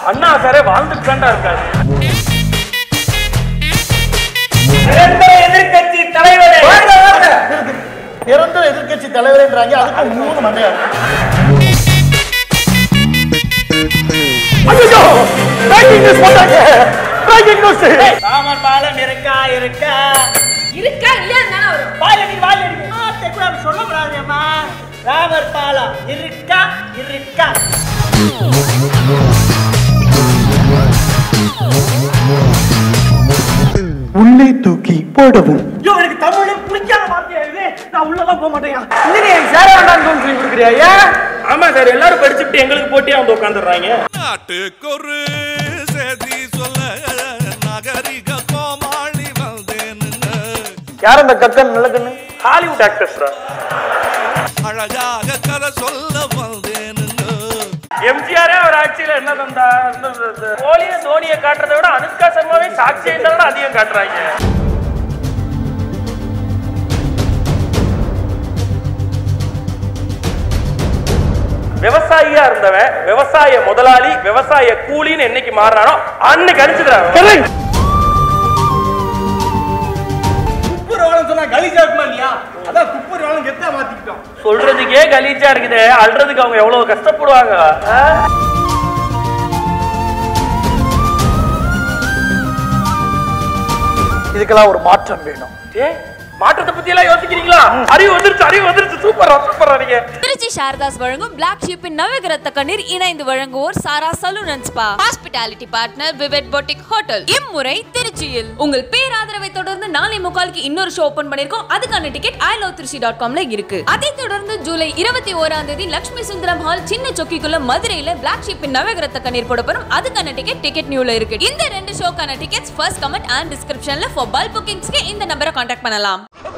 அண்ணா சாரே வாழ்ந்துட்டு தான்டா இருக்காரு. எதிர்கட்சி தலைவரே நிரந்தர எதிர்கட்சி தலைவரேன்றாங்க. அதுக்கு 3 மண்டையா ராமர் பாலம் இருக்கா இருக்கா இருக்கா இல்லையா தானே வரும். வாயில் கூட சொல்லக்கூடாதுமா. ராமர் பாலம் இருக்கா இருக்கா. உள்ளே தூக்கி போடவும். எனக்கு தமிழே பிடிக்காத வார்த்தையா இது. நான் உள்ளதான் போக மாட்டேன். சேர வேண்டாம்னு சொல்லி கொடுக்குறியா? ஆமா சார், எல்லாரும் படிச்சுட்டு எங்களுக்கு போட்டியா வந்து உட்காந்துடுறாங்க. நாட்டுக்கு ஒரு செய்தி சொல்ல நகரிக கோமாளி வந்தேன்னு. யார் அந்த கக்கன் நிலக்கண்ணு? ஹாலிவுட் ஆக்டர்ஸ்ரா. அழகாக கதை சொல்ல வந்தேன்னு. எம்ஜிஆரே ஒரு ஆட்சியில என்ன தந்தா? கோலிய தோனியை காட்டுறதை விட அனுஷ்கா சர்மாவே சாட்சியை இருந்தாலும் அதிகம் காட்டுறாங்க. விவசாயியா இருந்தவன் விவசாய முதலாளி விவசாய கூலின்னு என்னைக்கு மாறினானோ அன்னைக்கு அடிச்சுக்கிறாங்க. குப்புரவாளம் சொன்னா கலீஜா இருக்குமா இல்லையா? அதான் குப்புரவாளம் கெத்தா மாத்திக்கிட்டோம். சொல்றதுக்கே கலீஜா இருக்குது, அல்றதுக்கு அவங்க எவ்வளவு கஷ்டப்படுவாங்க. இதுக்கெல்லாம் ஒரு மாற்றம் வேணும். மாற்றத்தை பத்தி எல்லாம் யோசிக்கிறீங்களா? அறிவு வந்துருச்சு. சூப்பரா நீங்க. திருச்சி சாரதாஸ் வழங்கும் பிளாக் ஷீப்பின் நவகிரத்த கண்ணீர் இணைந்து வழங்குவோர் Sara salon and spa. Hospitality partner விவேட் பொட்டிக் ஹோட்டல். இம்முறை திருச்சியில். உங்கள் பேராதரவை தொடர்ந்து 4:45 இன்னொரு ஷோ ஓபன் பண்ணிருக்கோம். அதுக்கான டிக்கெட் ilovetrichy.comல இருக்கு. அதைத் தொடர்ந்து ஜூலை 21ஆம் தேதி லட்சுமி சுந்தரம் ஹால் சின்ன சொக்கிக்குள்ள மதுரையில பிளாக் ஷீப்பின் நவகிரத்த கண்ணீர் போட போறோம். அதுக்கான டிக்கெட் நியூல இருக்கு. இந்த 2 ஷோக்கான டிக்கெட்ஸ் ஃபர்ஸ்ட் கமெண்ட் அண்ட் டிஸ்கிரிப்ஷன்ல ஃபார் பல்க் புக்கிங்ஸ்க்கு இந்த நம்பரை கான்டாக்ட் பண்ணலாம்.